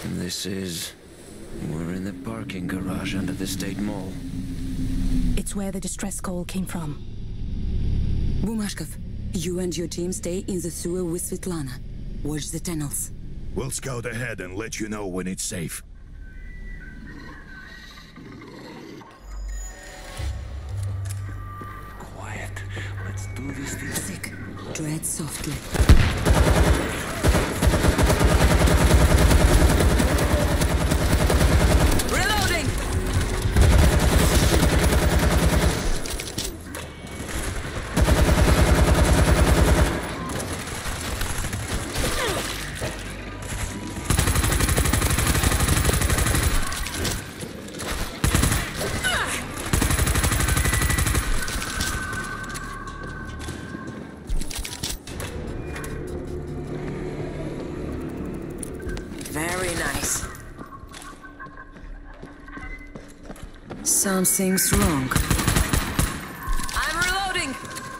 And this is... We're in the parking garage under the State Mall. It's where the distress call came from. Bumashkov, you and your team stay in the sewer with Svetlana. Watch the tunnels. We'll scout ahead and let you know when it's safe. Quiet. Let's do this thing. Sick. Tread softly. Reloading! Very nice. Something's wrong. I'm reloading!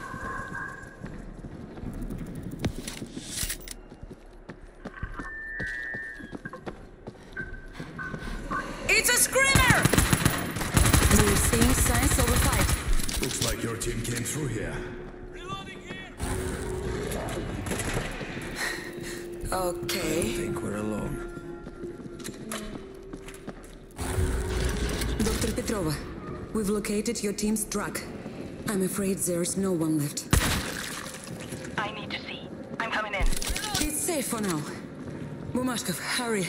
It's a screamer! We're seeing signs of a fight. Looks like your team came through here. Okay. I think we're alone. Dr. Petrova, we've located your team's truck. I'm afraid there's no one left. I need to see. I'm coming in. It's safe for now. Bumashkov, hurry.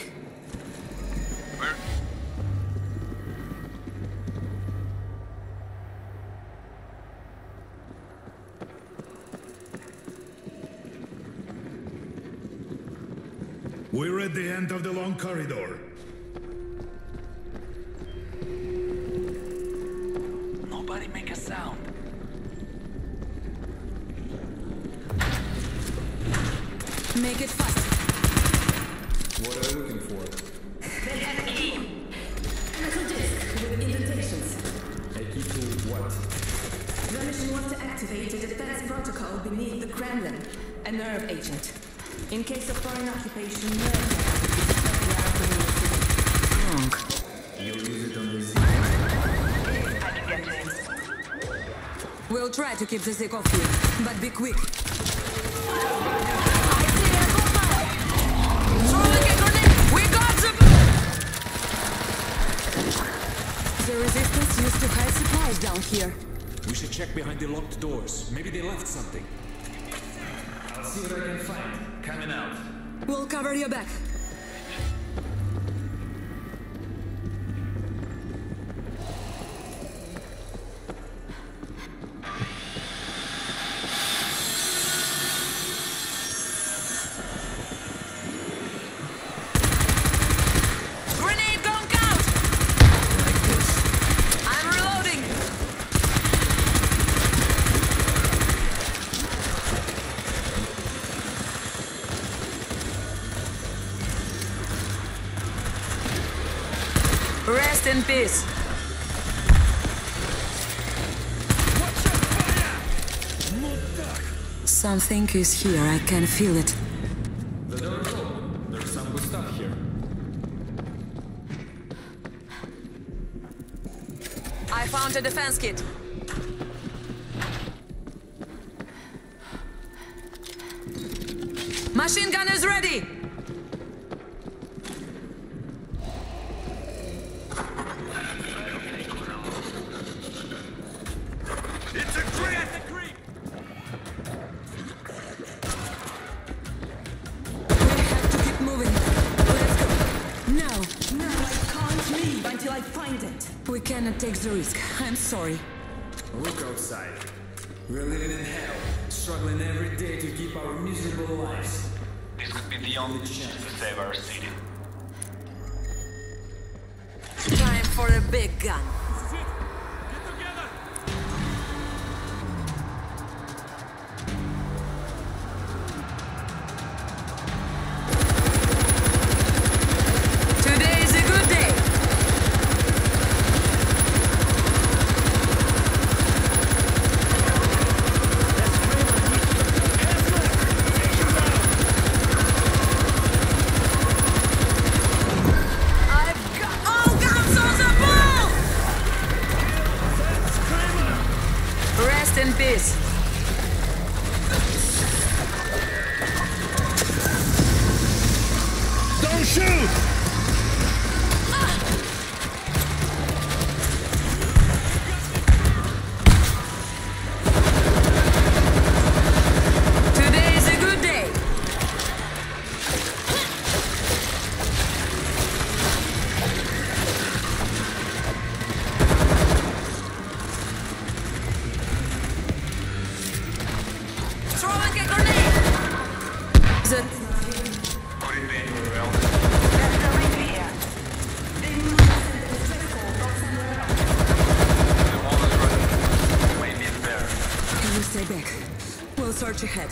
We're at the end of the long corridor. Nobody make a sound. Make it fast. What are you looking for? They have a key. Metal disc with indentations. A key to what? The mission was to activate a defense protocol beneath the Kremlin, a nerve agent. In case of foreign occupation, nerve Wrong. You'll use it on the Z. I can get to him. We'll try to keep the Zik off you, but be quick. The resistance used to hide supplies down here. We should check behind the locked doors. Maybe they left something. I'll see what I can find. Coming out. We'll cover your back. Grenade gun out! Like this. I'm reloading! Rest in peace. Something is here, I can feel it. The door is open. There's some good stuff here. I found a defense kit. Machine gun is ready! It's a creep! We have to keep moving. Let's go. Now. No, I can't leave until I find it. We cannot take the risk. I'm sorry. Look outside. We're living in hell, struggling every day to keep our miserable lives. This could be the only chance to save our city. Time for a big gun. Today is a good day. shoot! Today is a good day. Throwing a grenade. The Could it be anywhere else? There's a ranger here. They must have sent a distress call from somewhere else. The wall is running. Maybe it's there. Can you stay back? We'll search ahead.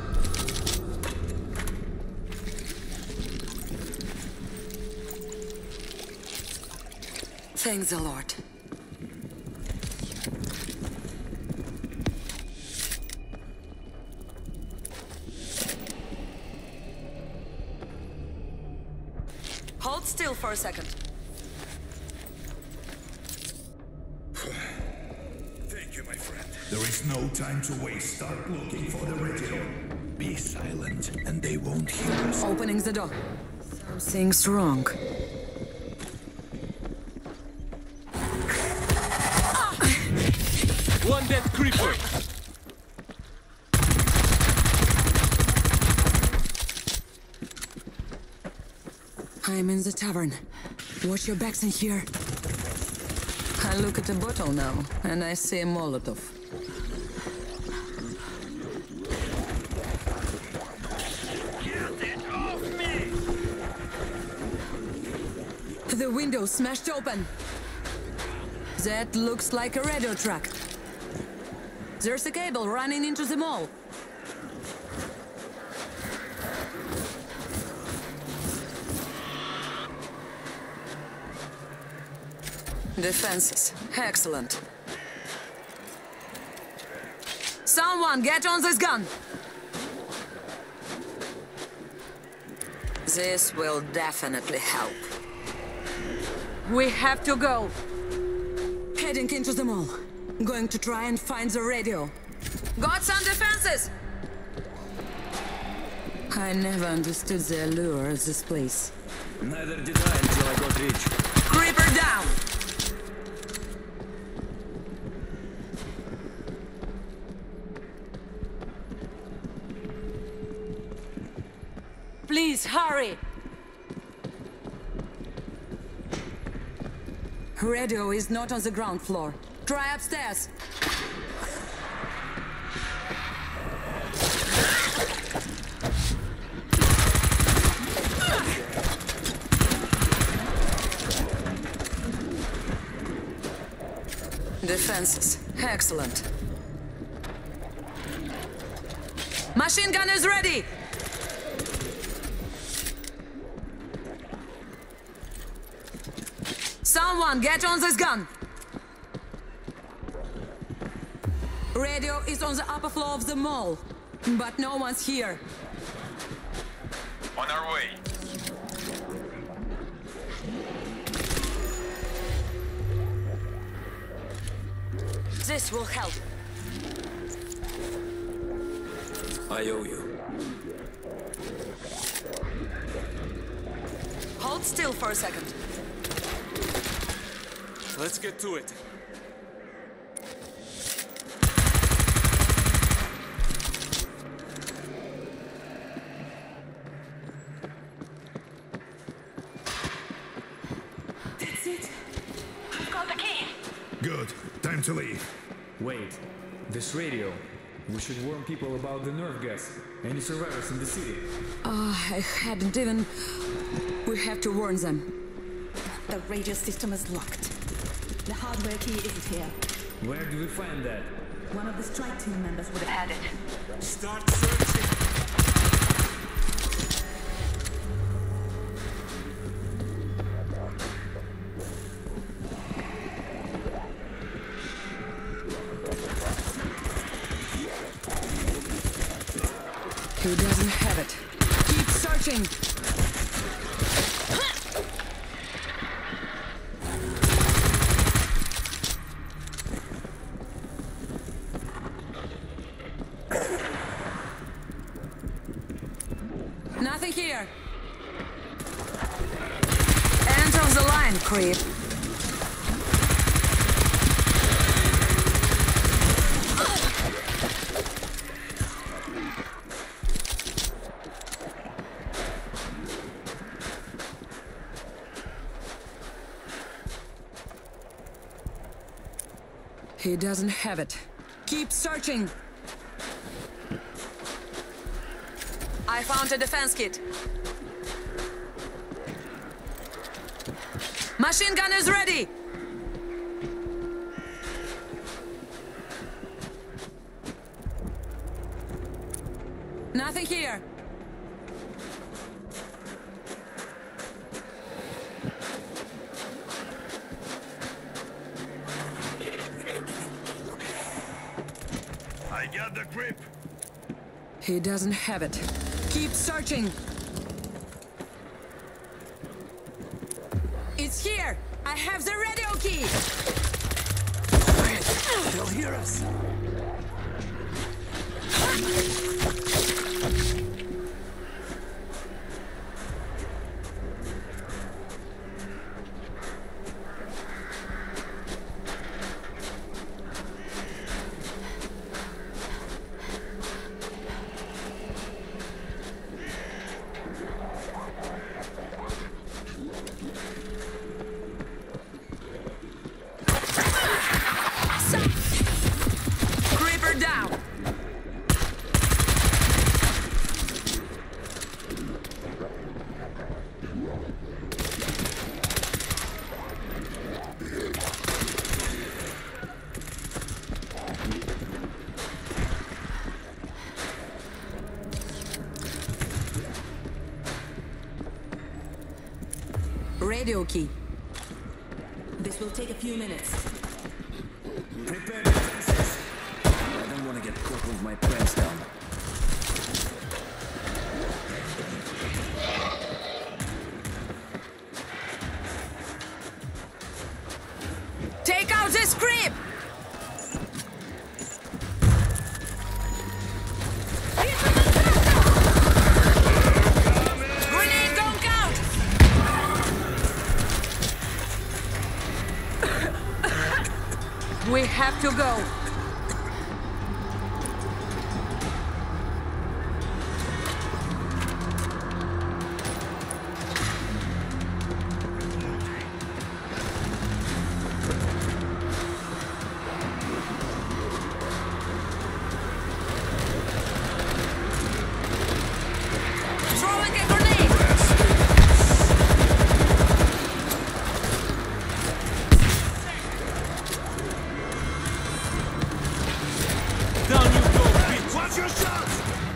Thanks a lot. hold still for a second. Thank you, my friend. There is no time to waste. Start looking for the radio. Be silent, and they won't hear us. Opening the door. Something's wrong. One dead creeper! I'm in the tavern. Watch your backs in here. I look at the bottle now, and I see a Molotov. Get it off me! The window smashed open. That looks like a radio truck. There's a cable running into the mall. Defenses. Excellent. Someone get on this gun! This will definitely help. We have to go. Heading into the mall. Going to try and find the radio. Got some defenses! I never understood the allure of this place. Neither did I until I got rich. Creeper down! Please, hurry! Radio is not on the ground floor. Try upstairs. Defenses. Excellent. Machine gun is ready! Someone get on this gun! Radio is on the upper floor of the mall, but no one's here. On our way. This will help. I owe you. Hold still for a second. Let's get to it. That's it. I've got the key. Good. Time to leave. Wait, this radio. We should warn people about the nerve gas. Any survivors in the city? I hadn't even... We have to warn them. The radio system is locked. The hardware key isn't here. Where do we find that? One of the strike team members would have Had it. Start searching! He doesn't have it. Keep searching! Nothing here. creep. He doesn't have it. Keep searching. I found a defense kit. Machine gun is ready! Nothing here. I got the grip. He doesn't have it. Keep searching. It's here. I have the radio key. They'll hear us. Creeper down! Radio key. This will take a few minutes. Prepare defenses. I don't want to get caught with my pants down. Take out this creep! Grenade don't count! We have to go. Throwing a grenade! Down you go, bitch! Watch your shots!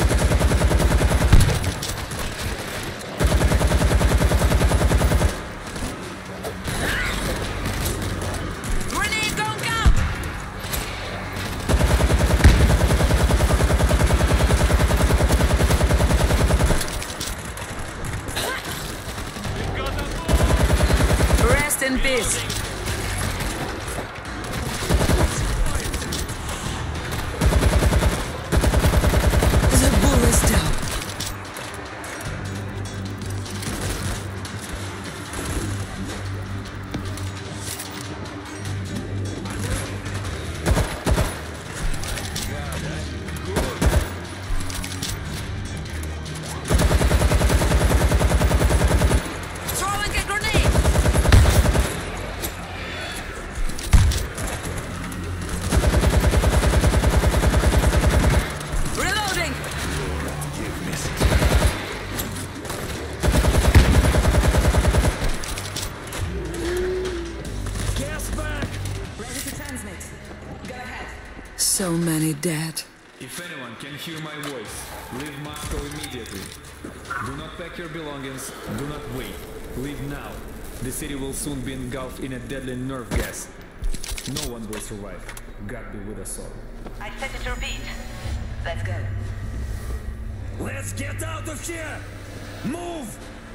Grenade don't count! Rest in peace. The bull is down. Throwing a grenade! Reloading! Gas back! Ready to transmit. Go ahead. So many dead. If anyone can hear my voice, leave Moscow immediately. Do not pack your belongings, do not wait. Leave now. The city will soon be engulfed in a deadly nerve gas. No one will survive. God be with us all. I set it to repeat. Let's go. Let's get out of here! Move!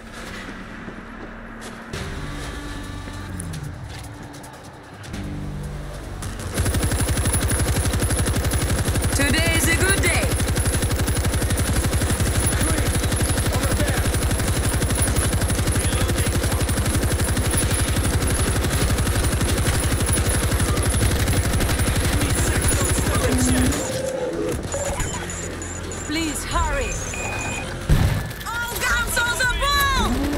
Today is a good day. Hurry! All guns on the boom!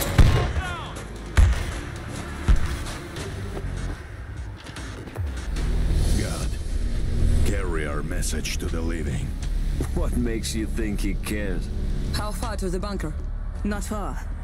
God, carry our message to the living. What makes you think he cares? How far to the bunker? Not far.